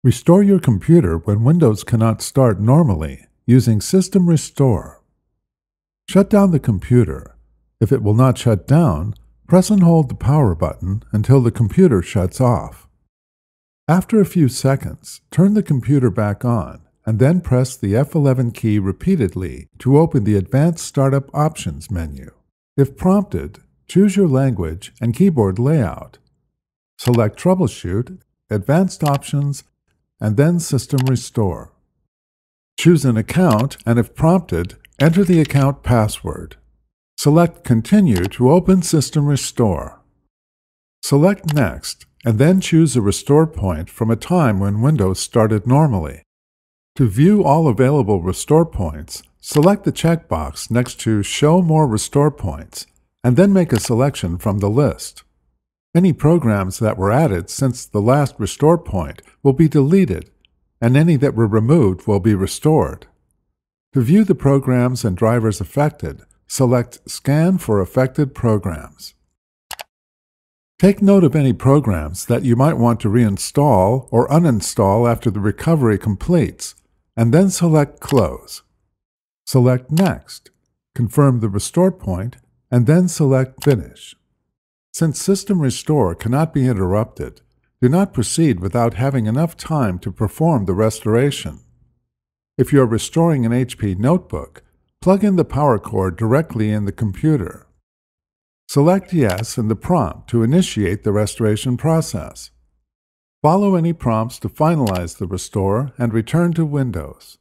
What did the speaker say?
Restore your computer when Windows cannot start normally using System Restore. Shut down the computer. If it will not shut down, press and hold the power button until the computer shuts off. After a few seconds, turn the computer back on and then press the F11 key repeatedly to open the Advanced Startup Options menu. If prompted, choose your language and keyboard layout. Select Troubleshoot, Advanced Options, and then System Restore. Choose an account and, if prompted, enter the account password. Select Continue to open System Restore. Select Next, and then choose a restore point from a time when Windows started normally. To view all available restore points, select the checkbox next to Show More Restore Points, and then make a selection from the list. Any programs that were added since the last restore point will be deleted, and any that were removed will be restored. To view the programs and drivers affected, select Scan for Affected Programs. Take note of any programs that you might want to reinstall or uninstall after the recovery completes, and then select Close. Select Next, confirm the restore point, and then select Finish. Since System Restore cannot be interrupted, do not proceed without having enough time to perform the restoration. If you are restoring an HP notebook, plug in the power cord directly in the computer. Select Yes in the prompt to initiate the restoration process. Follow any prompts to finalize the restore and return to Windows.